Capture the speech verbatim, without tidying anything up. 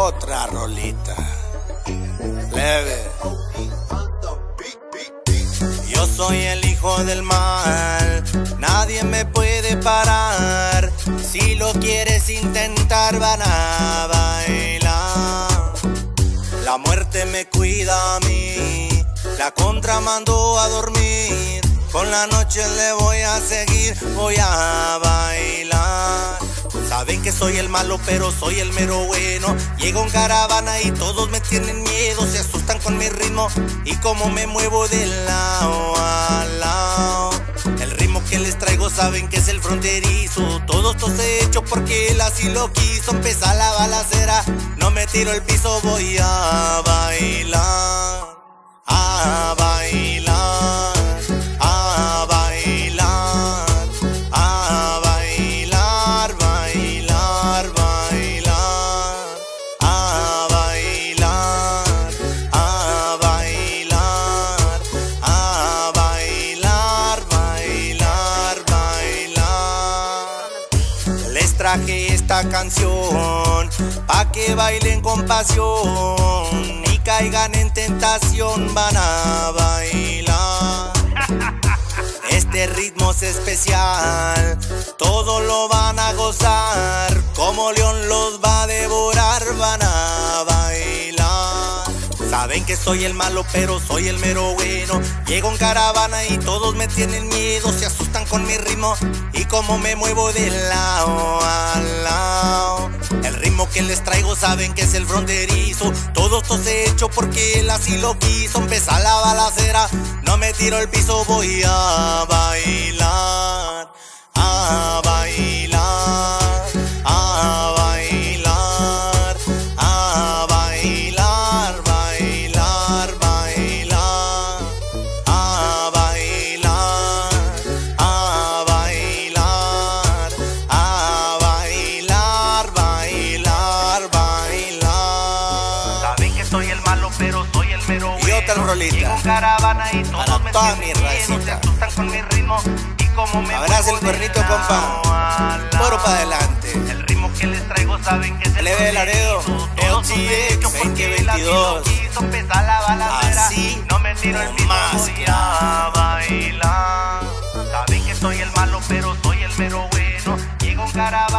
Otra rolita leve. Yo soy el hijo del mal, nadie me puede parar. Si lo quieres intentar van a bailar. La muerte me cuida a mí, la contra mandó a dormir. Con la noche le voy a seguir, voy a bailar. Saben que soy el malo, pero soy el mero bueno. Llego en caravana y todos me tienen miedo. Se asustan con mi ritmo y como me muevo de lado a lado. El ritmo que les traigo saben que es el fronterizo. Todo esto se ha hecho porque él así lo quiso. Empieza la balacera, no me tiro el piso. Voy a bailar, a bailar, a bailar, a bailar, bailar, bailar, a bailar, a bailar, a bailar, bailar, bailar. Les traje esta canción pa' que bailen con pasión y caigan en tentación, van a bailar. Este ritmo es especial, todo lo van a gozar. Como león los va a devorar, van a bailar. Saben que soy el malo, pero soy el mero bueno. Llego en caravana y todos me tienen miedo. Se asustan con mi ritmo y como me muevo de lado a lado. El ritmo que les traigo saben que es el fronterizo. Todo esto se ha hecho porque él así lo quiso. Empieza la balacera, no me tiro el piso. Voy a bailar, a bailar, a bailar, a bailar, bailar, bailar, a bailar, a bailar, a bailar, bailar, bailar. Saben que soy el malo, pero soy el mero bueno. Y otra rolita. Llego en caravana y todos para me toda mi racita. Se asustan con mi ritmo y como me abraza el cuernito, compa. Poro para adelante. El ritmo que les traigo saben que es el Leve Laredo, L T X veinte veintidós. Así no me tiro el piso, voy a bailar. Saben que soy el malo, pero soy el mero bueno. Llego en caravana.